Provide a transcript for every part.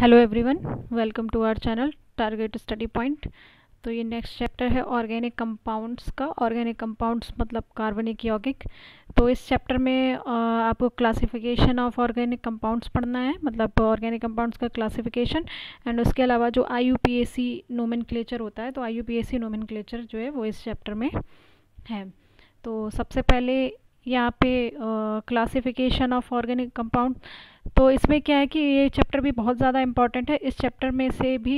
Hello everyone, welcome to our channel target study point. तो ये next chapter है organic compounds का। Organic compounds मतलब कार्बनिक यौगिक। तो इस चैप्टर में आपको क्लासिफिकेशन ऑफ ऑर्गेनिक कंपाउंड्स पढ़ना है, मतलब ऑर्गेनिक कंपाउंड्स का क्लासिफिकेशन। एंड उसके अलावा जो IUPAC नोमेनक्लेचर होता है, तो IUPAC नोमेनक्लेचर जो है वो इस चैप्टर में है। तो सबसे पहले यहाँ पे क्लासिफिकेशन ऑफ ऑर्गेनिक कंपाउंड। तो इसमें क्या है कि ये चैप्टर भी बहुत ज़्यादा इम्पॉर्टेंट है। इस चैप्टर में से भी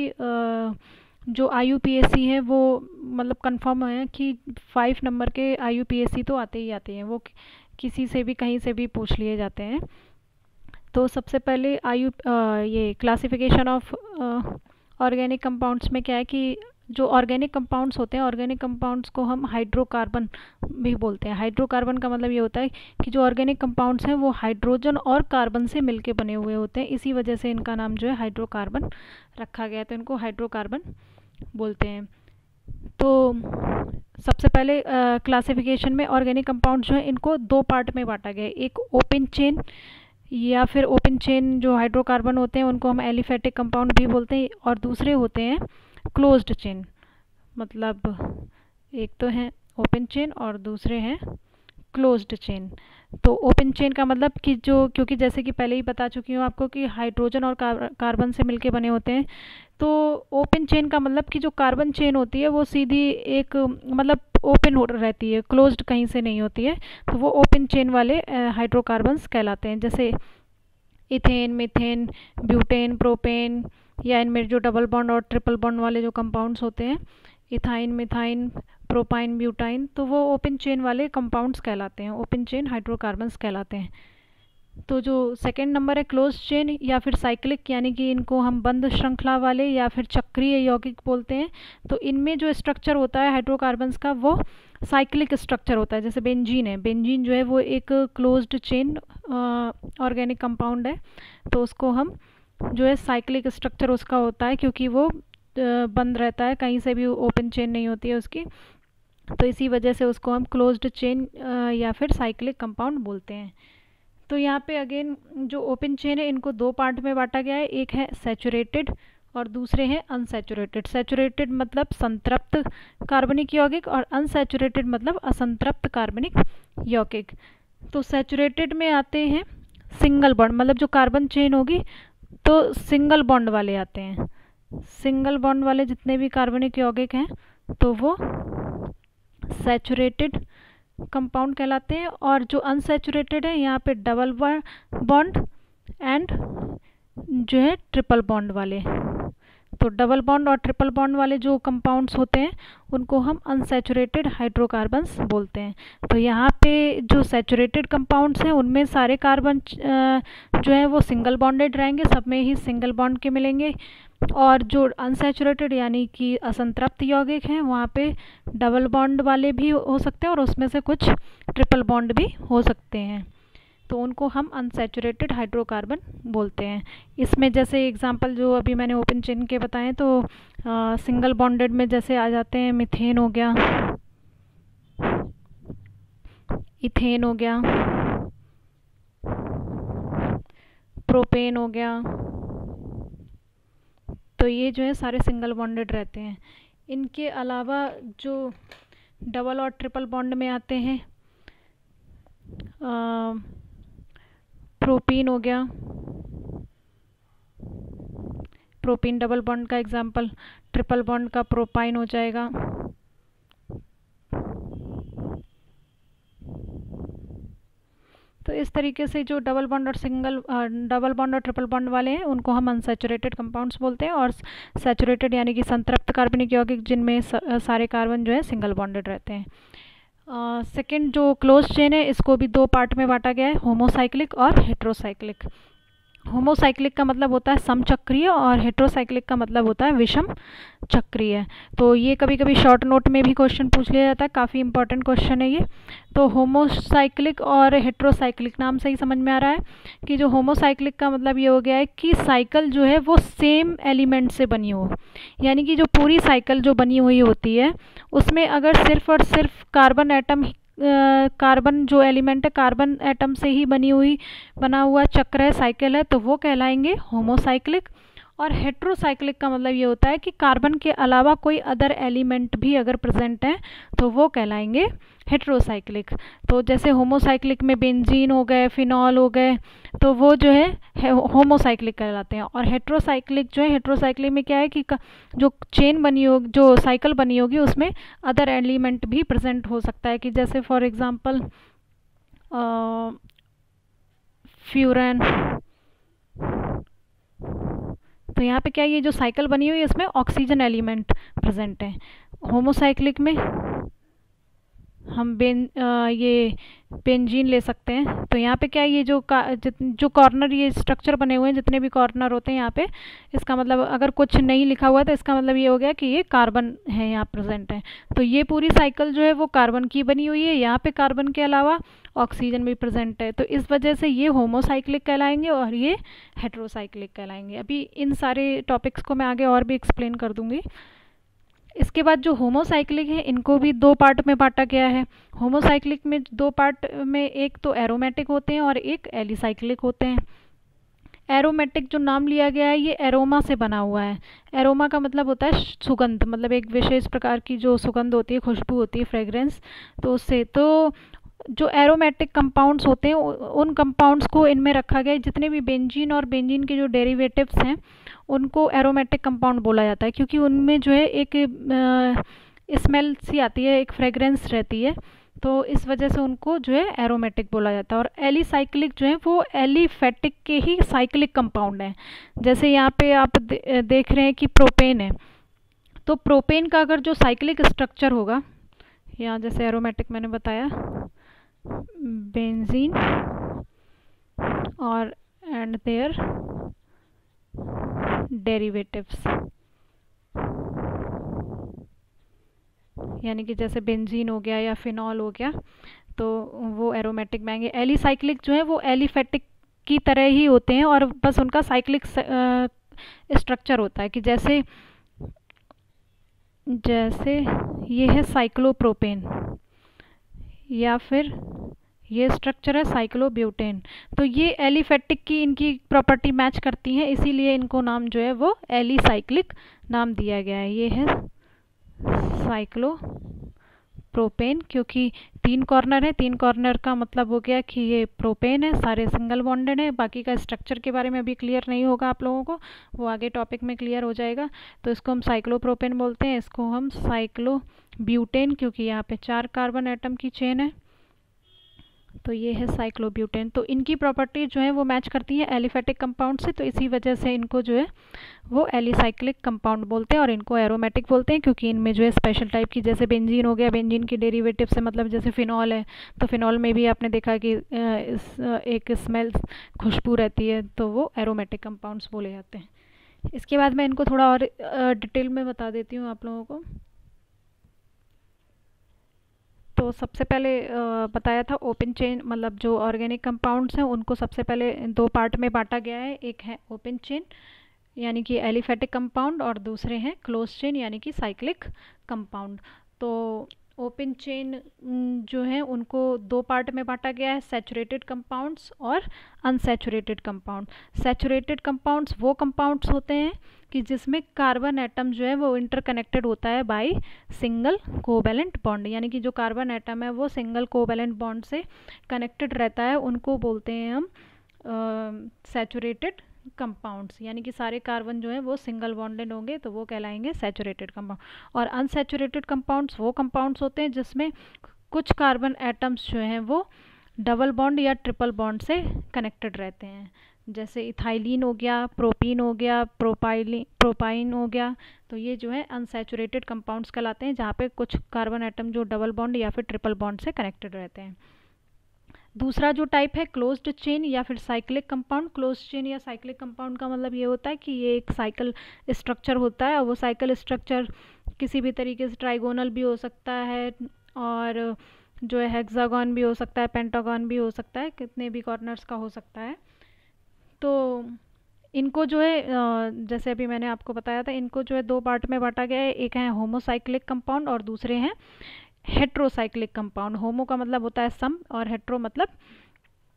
जो IUPAC है वो मतलब कंफर्म है कि 5 नंबर के IUPAC तो आते ही आते हैं, वो किसी से भी कहीं से भी पूछ लिए जाते हैं। तो सबसे पहले ये क्लासिफिकेशन ऑफ ऑर्गेनिक कंपाउंड्स में क्या है कि जो ऑर्गेनिक कंपाउंड्स होते हैं, ऑर्गेनिक कंपाउंड्स को हम हाइड्रोकार्बन भी बोलते हैं। हाइड्रोकार्बन का मतलब ये होता है कि जो ऑर्गेनिक कंपाउंड्स हैं वो हाइड्रोजन और कार्बन से मिलके बने हुए होते हैं, इसी वजह से इनका नाम जो है हाइड्रोकार्बन रखा गया है, तो इनको हाइड्रोकार्बन बोलते हैं। तो सबसे पहले क्लासिफिकेशन में ऑर्गेनिक कंपाउंड जो है इनको दो पार्ट में बांटा गया है। एक ओपन चेन, या फिर ओपन चेन जो हाइड्रोकार्बन होते हैं उनको हम एलिफेटिक कंपाउंड भी बोलते हैं, और दूसरे होते हैं क्लोज्ड चेन। मतलब एक तो है ओपन चेन और दूसरे हैं क्लोज्ड चेन। तो ओपन चेन का मतलब कि जो, क्योंकि जैसे कि पहले ही बता चुकी हूँ आपको कि हाइड्रोजन और कार्बन से मिलके बने होते हैं, तो ओपन चेन का मतलब कि जो कार्बन चेन होती है वो सीधी एक मतलब ओपन हो रहती है, क्लोज्ड कहीं से नहीं होती है, तो वो ओपन चेन वाले हाइड्रोकार्बन्स कहलाते हैं। जैसे इथेन, मीथेन, ब्यूटेन, प्रोपेन, या इनमें जो डबल बॉन्ड और ट्रिपल बॉन्ड वाले जो कंपाउंड्स होते हैं, इथाइन, मिथाइन, प्रोपाइन, ब्यूटाइन, तो वो ओपन चेन वाले कंपाउंड्स कहलाते हैं, ओपन चेन हाइड्रोकार्बन्स कहलाते हैं। तो जो सेकेंड नंबर है क्लोज चेन या फिर साइक्लिक, यानी कि इनको हम बंद श्रृंखला वाले या फिर चक्रीय यौगिक बोलते हैं। तो इनमें जो स्ट्रक्चर होता है हाइड्रोकार्बन्स का वो साइक्लिक स्ट्रक्चर होता है। जैसे बेंजीन है, बेंजीन जो है वो एक क्लोज्ड चेन ऑर्गेनिक कंपाउंड है, तो उसको हम जो है साइक्लिक स्ट्रक्चर उसका होता है, क्योंकि वो बंद रहता है, कहीं से भी ओपन चेन नहीं होती है उसकी, तो इसी वजह से उसको हम क्लोज्ड चेन या फिर साइक्लिक कंपाउंड बोलते हैं। तो यहाँ पे अगेन जो ओपन चेन है इनको दो पार्ट में बांटा गया है, एक है सैचुरेटेड और दूसरे हैं अनसैचुरेटेड। सैचुरेटेड मतलब संतृप्त कार्बनिक यौगिक और अनसैचुरेटेड मतलब असंतृप्त कार्बनिक यौगिक। तो सैचुरेटेड में आते हैं सिंगल बॉन्ड, मतलब जो कार्बन चेन होगी तो सिंगल बॉन्ड वाले आते हैं। सिंगल बॉन्ड वाले जितने भी कार्बनिक यौगिक हैं तो वो सैचुरेटेड कंपाउंड कहलाते हैं। और जो अनसैचुरेटेड है यहाँ पे डबल बॉन्ड एंड जो है ट्रिपल बॉन्ड वाले। तो डबल बॉन्ड और ट्रिपल बॉन्ड वाले जो कंपाउंड्स होते हैं उनको हम अनसैचुरेटेड हाइड्रोकार्बन्स बोलते हैं। तो यहाँ पे जो सैचुरेटेड कंपाउंड्स हैं उनमें सारे कार्बन जो है वो सिंगल बॉन्डेड रहेंगे, सब में ही सिंगल बॉन्ड के मिलेंगे। और जो अनसैचुरेटेड यानी कि असंतृप्त यौगिक हैं वहाँ पे डबल बॉन्ड वाले भी हो सकते हैं और उसमें से कुछ ट्रिपल बॉन्ड भी हो सकते हैं, तो उनको हम अनसैचुरेटेड हाइड्रोकार्बन बोलते हैं। इसमें जैसे एग्जांपल जो अभी मैंने ओपन चेन के बताएं, तो सिंगल बॉन्डेड में जैसे आ जाते हैं मीथेन हो गया, इथेन हो गया, प्रोपेन हो गया, तो ये जो है सारे सिंगल बॉन्डेड रहते हैं। इनके अलावा जो डबल और ट्रिपल बॉन्ड में आते हैं, प्रोपीन हो गया, प्रोपीन डबल बॉन्ड का एग्जांपल, ट्रिपल बॉन्ड का प्रोपाइन हो जाएगा। तो इस तरीके से जो डबल बॉन्ड और ट्रिपल बॉन्ड वाले हैं उनको हम अनसैचुरेटेड कंपाउंड्स बोलते हैं, और सैचुरेटेड यानी कि संतृप्त कार्बनिक यौगिक जिनमें सारे कार्बन जो है सिंगल बॉन्डेड रहते हैं। सेकेंड जो क्लोज चेन है इसको भी दो पार्ट में बांटा गया है, होमोसाइक्लिक और हेट्रोसाइक्लिक। होमोसाइक्लिक का मतलब होता है समचक्रीय और हेट्रोसाइक्लिक का मतलब होता है विषम चक्रीय। तो ये कभी कभी शॉर्ट नोट में भी क्वेश्चन पूछ लिया जाता है, काफ़ी इंपॉर्टेंट क्वेश्चन है ये। तो होमोसाइक्लिक और हेट्रोसाइक्लिक नाम से ही समझ में आ रहा है कि जो होमोसाइक्लिक का मतलब ये हो गया है कि साइकिल जो है वो सेम एलिमेंट से बनी हो, यानी कि जो पूरी साइकिल जो बनी हुई होती है उसमें अगर सिर्फ और सिर्फ कार्बन एटम कार्बन जो एलिमेंट है कार्बन एटम से ही बना हुआ चक्र है, साइकिल है, तो वो कहलाएंगे होमोसाइक्लिक। और हेट्रोसाइक्लिक का मतलब ये होता है कि कार्बन के अलावा कोई अदर एलिमेंट भी अगर प्रेजेंट है तो वो कहलाएंगे हेट्रोसाइक्लिक। तो जैसे होमोसाइक्लिक में बेंजीन हो गए, फिनॉल हो गए, तो वो जो है होमोसाइक्लिक कहलाते हैं। और हेट्रोसाइक्लिक जो है, हेट्रोसाइक्लिक में क्या है कि जो चेन बनी होगी, जो साइकिल बनी होगी, उसमें अदर एलिमेंट भी प्रेजेंट हो सकता है, कि जैसे फॉर एग्जांपल फ्यूरन। तो यहाँ पे क्या, ये जो साइकिल बनी हुई है इसमें ऑक्सीजन एलिमेंट प्रेजेंट है। होमोसाइक्लिक में हम ये बेंजीन ले सकते हैं। तो यहाँ पे क्या है, ये जो कॉर्नर, ये स्ट्रक्चर बने हुए हैं, जितने भी कॉर्नर होते हैं यहाँ पे, इसका मतलब अगर कुछ नहीं लिखा हुआ है तो इसका मतलब ये हो गया कि ये कार्बन है, यहाँ प्रेजेंट है। तो ये पूरी साइकिल जो है वो कार्बन की बनी हुई है। यहाँ पे कार्बन के अलावा ऑक्सीजन भी प्रेजेंट है, तो इस वजह से ये होमोसाइक्लिक कहलाएंगे और ये हेट्रोसाइक्लिक कहलाएंगे। अभी इन सारे टॉपिक्स को मैं आगे और भी एक्सप्लेन कर दूंगी। इसके बाद जो होमोसाइक्लिक है, इनको भी दो पार्ट में बांटा गया है। होमोसाइक्लिक में दो पार्ट में, एक तो एरोमेटिक होते हैं और एक एलिसाइक्लिक होते हैं। एरोमेटिक जो नाम लिया गया है, ये एरोमा से बना हुआ है। एरोमा का मतलब होता है सुगंध, मतलब एक विशेष प्रकार की जो सुगंध होती है, खुशबू होती है, फ्रेग्रेंस, तो उससे। तो जो एरोमेटिक कंपाउंड्स होते हैं उन कंपाउंड्स को इनमें रखा गया है। जितने भी बेंजीन और बेंजीन के जो डेरिवेटिव्स हैं उनको एरोमेटिक कंपाउंड बोला जाता है, क्योंकि उनमें जो है एक स्मेल सी आती है, एक फ्रेग्रेंस रहती है, तो इस वजह से उनको जो है एरोमेटिक बोला जाता है। और एलिसाइक्लिक जो है वो एलिफेटिक के ही साइक्लिक कंपाउंड हैं। जैसे यहाँ पे आप देख रहे हैं कि प्रोपेन है, तो प्रोपेन का अगर जो साइक्लिक स्ट्रक्चर होगा, यहाँ जैसे एरोमेटिक मैंने बताया, बेंजीन और एंड देयर डेरिवेटिव्स, यानी कि जैसे बेंजीन हो गया या फिनॉल हो गया, तो वो एरोमेटिक में आएंगे। एलिसाइक्लिक जो है वो एलिफेटिक की तरह ही होते हैं, और बस उनका साइक्लिक स्ट्रक्चर होता है, कि जैसे ये है साइक्लोप्रोपेन, या फिर ये स्ट्रक्चर है साइक्लोब्यूटेन। तो ये एलिफेटिक की इनकी प्रॉपर्टी मैच करती हैं, इसीलिए इनको नाम जो है वो एलिसाइक्लिक नाम दिया गया है। ये है साइक्लोप्रोपेन, क्योंकि तीन कॉर्नर है, तीन कॉर्नर का मतलब हो गया कि ये प्रोपेन है, सारे सिंगल बॉन्डेड है। बाकी का स्ट्रक्चर के बारे में अभी क्लियर नहीं होगा आप लोगों को, वो आगे टॉपिक में क्लियर हो जाएगा। तो इसको हम साइक्लोप्रोपेन बोलते हैं, इसको हम साइक्लोब्यूटेन, क्योंकि यहाँ पे 4 कार्बन एटम की चेन है, तो ये है साइक्लोब्यूटेन। तो इनकी प्रॉपर्टी जो है वो मैच करती है एलिफेटिक कंपाउंड से, तो इसी वजह से इनको जो है वो एलिसाइक्लिक कंपाउंड बोलते हैं, और इनको एरोमेटिक बोलते हैं, क्योंकि इनमें जो है स्पेशल टाइप की, जैसे बेंजीन हो गया, बेंजीन की डेरिवेटिव से मतलब जैसे फिनॉल है, तो फिनॉल में भी आपने देखा कि एक स्मेल, खुशबू रहती है, तो वो एरोमेटिक कंपाउंड्स बोले जाते हैं। इसके बाद मैं इनको थोड़ा और डिटेल में बता देती हूँ आप लोगों को। तो सबसे पहले बताया था ओपन चेन, मतलब जो ऑर्गेनिक कंपाउंड्स हैं उनको सबसे पहले दो पार्ट में बांटा गया है। एक है ओपन चेन यानी कि एलिफेटिक कंपाउंड, और दूसरे हैं क्लोज चेन यानी कि साइक्लिक कंपाउंड। तो ओपन चेन जो है उनको दो पार्ट में बांटा गया है, सैचुरेटेड कंपाउंड्स और अनसैचुरेटेड कंपाउंड। सैचुरेटेड कंपाउंड्स वो कंपाउंड्स होते हैं कि जिसमें कार्बन एटम जो है वो इंटरकनेक्टेड होता है बाय सिंगल कोवैलेंट बॉन्ड, यानी कि जो कार्बन एटम है वो सिंगल कोवैलेंट बॉन्ड से कनेक्टेड रहता है, उनको बोलते हैं हम सैचुरेटेड कंपाउंड्स। यानी कि सारे कार्बन जो है वो सिंगल बॉन्डेड होंगे, तो वो कहलाएंगे सैचुरेटेड कंपाउंड। और अनसैचुरेटेड कंपाउंड्स वो कंपाउंड्स होते हैं जिसमें कुछ कार्बन एटम्स जो हैं वो डबल बॉन्ड या ट्रिपल बॉन्ड से कनेक्टेड रहते हैं, जैसे इथाइलिन हो गया, प्रोपीन हो गया, प्रोपाइन हो गया। तो ये जो है अनसैचुरेटेड कंपाउंड्स कहलाते हैं, जहाँ पे कुछ कार्बन एटम जो डबल बॉन्ड या फिर ट्रिपल बॉन्ड से कनेक्टेड रहते हैं। दूसरा जो टाइप है क्लोज्ड चेन या फिर साइक्लिक कंपाउंड। क्लोज्ड चेन या साइक्लिक कंपाउंड का मतलब ये होता है कि ये एक साइकिल स्ट्रक्चर होता है, और वो साइकिल स्ट्रक्चर किसी भी तरीके से ट्राइगोनल भी हो सकता है, और जो है हेक्सागन भी हो सकता है, पेंटागन भी हो सकता है, कितने भी कॉर्नर्स का हो सकता है। तो इनको जो है जैसे अभी मैंने आपको बताया था, इनको जो है दो पार्ट में बांटा गया है, एक है होमोसाइक्लिक कंपाउंड और दूसरे हैं हेट्रोसाइक्लिक कंपाउंड। होमो का मतलब होता है सम और हेट्रो मतलब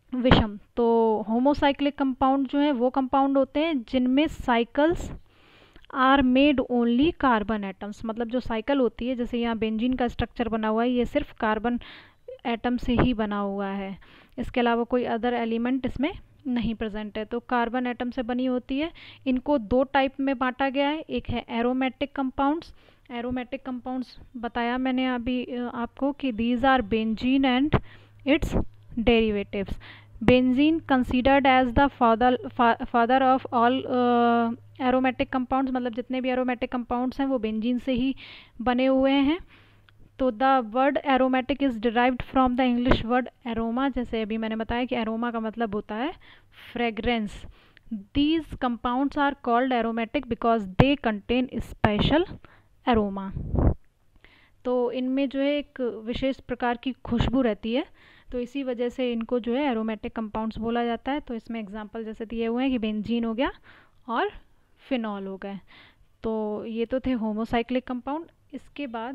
विषम। तो होमोसाइक्लिक कंपाउंड जो है वो कंपाउंड होते हैं जिनमें cycles are made only carbon atoms, मतलब जो साइकिल होती है, जैसे यहाँ बेंजीन का स्ट्रक्चर बना हुआ है, ये सिर्फ कार्बन एटम से ही बना हुआ है, इसके अलावा कोई अदर एलिमेंट इसमें नहीं प्रेजेंट है। तो कार्बन एटम से बनी होती है। इनको दो टाइप में बांटा गया है, एक है एरोमेटिक कंपाउंड्स। एरोमेटिक कंपाउंड्स बताया मैंने अभी आपको कि these are benzene and its derivatives. Benzene considered as the father of all aromatic compounds, मतलब जितने भी एरोमेटिक कंपाउंड्स हैं वो बेंजीन से ही बने हुए हैं। तो the word aromatic is derived from the English word aroma, जैसे अभी मैंने बताया कि एरोमा का मतलब होता है fragrance. These compounds are called aromatic because they contain special aroma. तो इनमें जो है एक विशेष प्रकार की खुशबू रहती है, तो इसी वजह से इनको जो है एरोमेटिक कंपाउंड्स बोला जाता है। तो इसमें एग्जांपल जैसे दिए हुए हैं कि बेंजीन हो गया और फिनॉल हो गए। तो ये तो थे होमोसाइक्लिक कंपाउंड। इसके बाद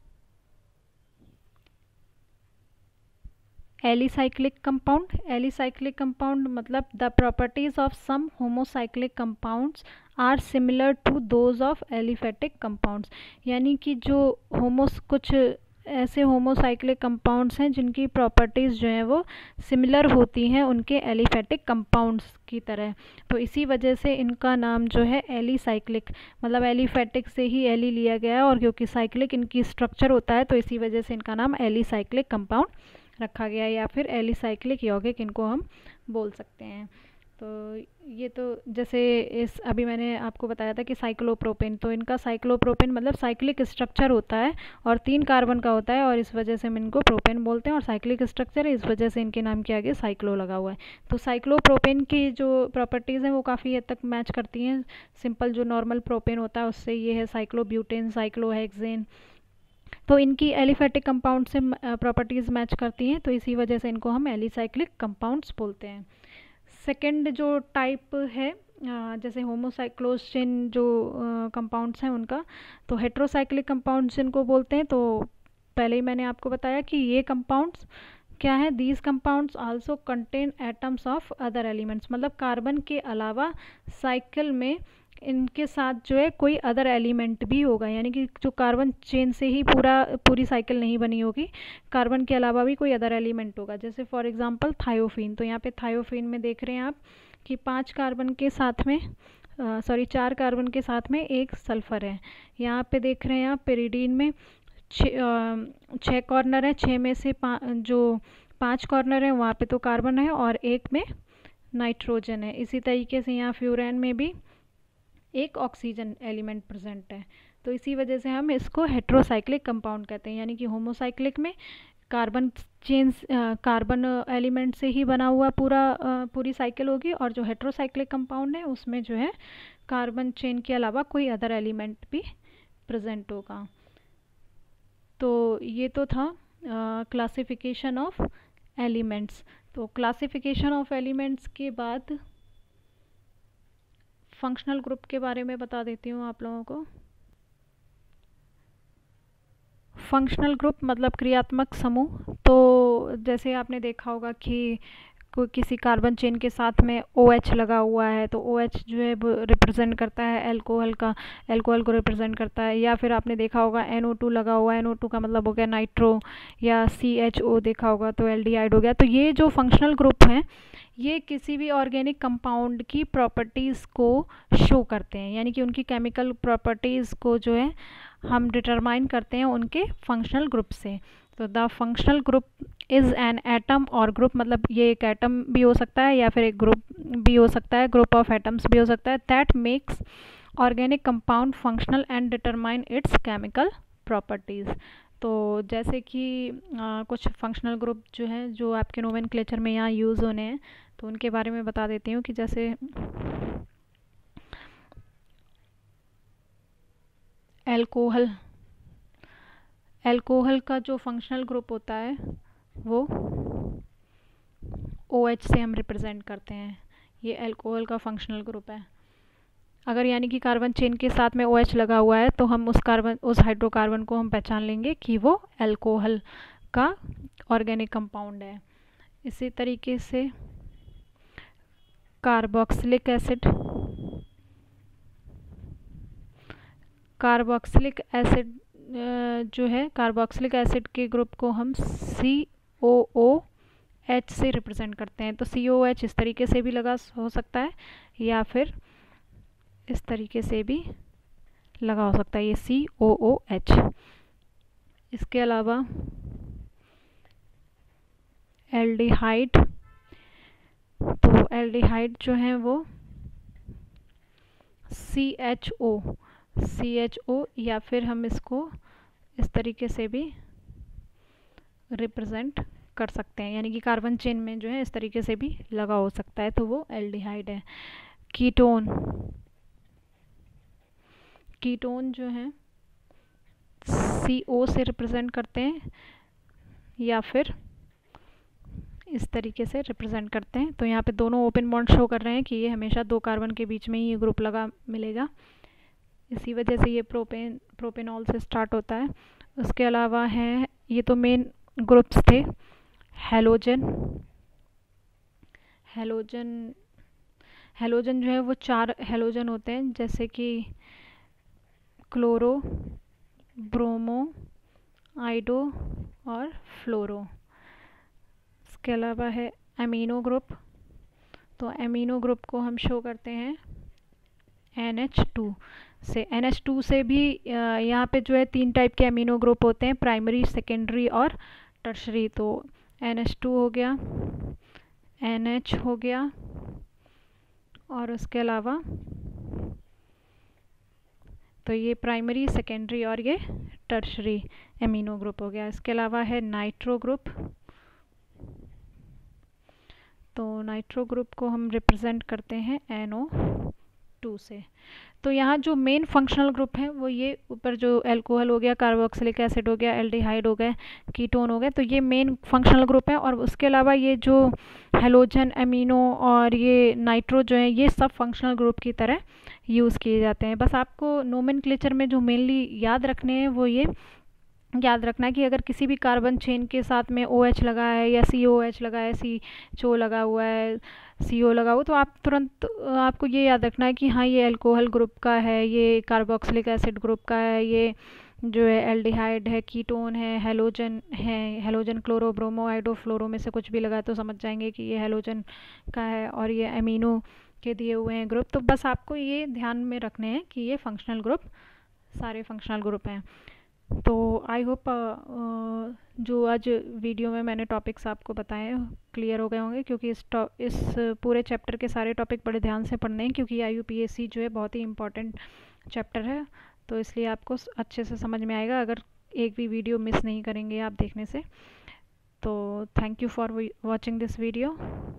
एलिसाइक्लिक कंपाउंड। एलिसाइक्लिक कंपाउंड मतलब the properties of some homocyclic compounds are similar to those of aliphatic compounds, यानी कि जो कुछ ऐसे होमोसाइक्लिक कंपाउंड्स हैं जिनकी प्रॉपर्टीज़ जो हैं वो सिमिलर होती हैं उनके एलिफेटिक कंपाउंड्स की तरह। तो इसी वजह से इनका नाम जो है एलिसाइक्लिक, मतलब एलिफेटिक से ही एली लिया गया है, और क्योंकि साइक्लिक इनकी स्ट्रक्चर होता है तो इसी वजह से इनका नाम एलिसाइक्लिक कंपाउंड रखा गया है, या फिर एलिसाइक्लिक यौगिक इनको हम बोल सकते हैं। तो ये तो जैसे इस अभी मैंने आपको बताया था कि साइक्लोप्रोपेन, तो इनका साइक्लोप्रोपेन मतलब साइक्लिक स्ट्रक्चर होता है और 3 कार्बन का होता है, और इस वजह से हम इनको प्रोपेन बोलते हैं, और साइक्लिक स्ट्रक्चर है इस वजह से इनके नाम के आगे साइक्लो लगा हुआ है। तो साइक्लोप्रोपेन की जो प्रॉपर्टीज़ हैं वो काफ़ी हद तक मैच करती हैं सिंपल जो नॉर्मल प्रोपेन होता है उससे। ये है साइक्लोब्यूटेन, साइक्लोहेक्सेन, तो इनकी एलिफेटिक कंपाउंड से प्रॉपर्टीज़ मैच करती हैं, तो इसी वजह से इनको हम एलिसाइक्लिक कंपाउंड्स बोलते हैं। सेकेंड जो टाइप है जैसे होमोसाइक्लोज चेन जो कंपाउंड्स हैं उनका, तो हेट्रोसाइक्लिक कंपाउंड्स जिनको बोलते हैं। तो पहले ही मैंने आपको बताया कि ये कंपाउंड्स क्या है, these compounds also contain atoms of other elements, मतलब कार्बन के अलावा साइकिल में इनके साथ जो है कोई अदर एलिमेंट भी होगा, यानी कि जो कार्बन चेन से ही पूरी साइकिल नहीं बनी होगी, कार्बन के अलावा भी कोई अदर एलिमेंट होगा। जैसे फॉर एग्जांपल थायोफीन, तो यहाँ पे थायोफीन में देख रहे हैं आप कि 5 कार्बन के साथ में 4 कार्बन के साथ में एक सल्फर है। यहाँ पे देख रहे हैं आप पेरिडीन में 6 कॉर्नर है, 6 में से जो 5 कॉर्नर है वहाँ पे तो कार्बन है और एक में नाइट्रोजन है। इसी तरीके से यहाँ फ्यूरेन में भी एक ऑक्सीजन एलिमेंट प्रेजेंट है, तो इसी वजह से हम इसको हेट्रोसाइक्लिक कंपाउंड कहते हैं। यानी कि होमोसाइक्लिक में कार्बन चेन कार्बन एलिमेंट से ही बना हुआ पूरी साइकिल होगी, और जो हेट्रोसाइक्लिक कंपाउंड है उसमें जो है कार्बन चेन के अलावा कोई अदर एलिमेंट भी प्रेजेंट होगा। तो ये तो था क्लासिफिकेशन ऑफ एलिमेंट्स। तो क्लासिफिकेशन ऑफ एलिमेंट्स के बाद फंक्शनल ग्रुप के बारे में बता देती हूँ आप लोगों को। फंक्शनल ग्रुप मतलब क्रियात्मक समूह। तो जैसे आपने देखा होगा कि कोई किसी कार्बन चेन के साथ में OH लगा हुआ है, तो OH जो है वो रिप्रेजेंट करता है एल्कोहल को रिप्रेजेंट करता है। या फिर आपने देखा होगा NO2 लगा हुआ है, NO2 का मतलब हो गया नाइट्रो, या CHO देखा होगा तो एल्डिहाइड हो गया। तो ये जो फंक्शनल ग्रुप हैं ये किसी भी ऑर्गेनिक कंपाउंड की प्रॉपर्टीज़ को शो करते हैं, यानी कि उनकी केमिकल प्रॉपर्टीज़ को जो है हम डिटरमाइन करते हैं उनके फंक्शनल ग्रुप से। तो the functional group is an atom or group, मतलब ये एक एटम भी हो सकता है या फिर एक ग्रुप भी हो सकता है, ग्रुप ऑफ एटम्स भी हो सकता है, that makes organic compound functional and determine its chemical properties. तो जैसे कि कुछ फंक्शनल ग्रुप जो हैं जो आपके नोमेनक्लेचर में यहाँ यूज़ होने हैं, तो उनके बारे में बता देती हूँ कि जैसे एल्कोहल का जो फंक्शनल ग्रुप होता है वो OH से हम रिप्रेजेंट करते हैं, ये एल्कोहल का फंक्शनल ग्रुप है। अगर यानी कि कार्बन चेन के साथ में OH लगा हुआ है तो हम उस हाइड्रोकार्बन को हम पहचान लेंगे कि वो एल्कोहल का ऑर्गेनिक कंपाउंड है। इसी तरीके से कार्बोक्सिलिक एसिड, कार्बोक्सिलिक एसिड जो है, कार्बोक्सिलिक एसिड के ग्रुप को हम COOH से रिप्रेजेंट करते हैं। तो COOH इस तरीके से भी लगा हो सकता है या फिर इस तरीके से भी लगा हो सकता है, ये COOH। इसके अलावा एल्डिहाइड, तो एल्डिहाइड जो है वो CHO या फिर हम इसको इस तरीके से भी रिप्रेजेंट कर सकते हैं, यानी कि कार्बन चेन में जो है इस तरीके से भी लगा हो सकता है, तो वो एल्डिहाइड है। कीटोन, कीटोन जो है CO से रिप्रेजेंट करते हैं या फिर इस तरीके से रिप्रेजेंट करते हैं। तो यहाँ पे दोनों ओपन बॉन्ड शो कर रहे हैं कि ये हमेशा 2 कार्बन के बीच में ही ये ग्रुप लगा मिलेगा, इसी वजह से ये प्रोपेनॉल से स्टार्ट होता है। उसके अलावा है, ये तो मेन ग्रुप्स थे। हैलोजन, हैलोजन जो है वो 4 हैलोजन होते हैं, जैसे कि क्लोरो, ब्रोमो, आइडो और फ्लोरो। इसके अलावा है एमिनो ग्रुप, तो एमिनो ग्रुप को हम शो करते हैं NH2 से। NH2 से भी यहाँ पे जो है 3 टाइप के एमिनो ग्रुप होते हैं, प्राइमरी, सेकेंडरी और टर्शरी। तो NH2 हो गया, NH हो गया और उसके अलावा तो ये प्राइमरी, सेकेंडरी और ये टर्शरी एमिनो ग्रुप हो गया। इसके अलावा है नाइट्रो ग्रुप, तो नाइट्रो ग्रुप को हम रिप्रेजेंट करते हैं NO2 से। तो यहाँ जो मेन फंक्शनल ग्रुप है वो ये ऊपर जो अल्कोहल हो गया, कार्बोक्सिलिक एसिड हो गया, एल्डिहाइड हो गए, कीटोन हो गए, तो ये मेन फंक्शनल ग्रुप है। और उसके अलावा ये जो हैलोजन, एमिनो और ये नाइट्रो जो है, ये सब फंक्शनल ग्रुप की तरह यूज़ किए जाते हैं। बस आपको नोमेनक्लेचर में जो मेनली याद रखने हैं वो ये याद रखना है कि अगर किसी भी कार्बन चेन के साथ में OH लगा है या COH लगा है, CHO लगा हुआ है, CO लगा हुआ, तो आप तुरंत आपको ये याद रखना है कि हाँ ये अल्कोहल ग्रुप का है, ये कार्बोक्सिलिक एसिड ग्रुप का है, ये जो है एल्डिहाइड है, कीटोन है, halogen, chloro, bromo, iodo, fluoro में से कुछ भी लगा तो समझ जाएंगे कि ये हैलोजन का है और ये एमिनो के दिए हुए हैं ग्रुप। तो बस आपको ये ध्यान में रखने हैं कि ये फंक्शनल ग्रुप, सारे फंक्शनल ग्रुप हैं। तो आई होप जो आज वीडियो में मैंने टॉपिक्स आपको बताए क्लियर हो गए होंगे, क्योंकि इस पूरे चैप्टर के सारे टॉपिक बड़े ध्यान से पढ़ने हैं, क्योंकि IUPAC जो है बहुत ही इम्पॉर्टेंट चैप्टर है, तो इसलिए आपको अच्छे से समझ में आएगा अगर एक भी वीडियो मिस नहीं करेंगे आप देखने से। तो thank you for watching this video.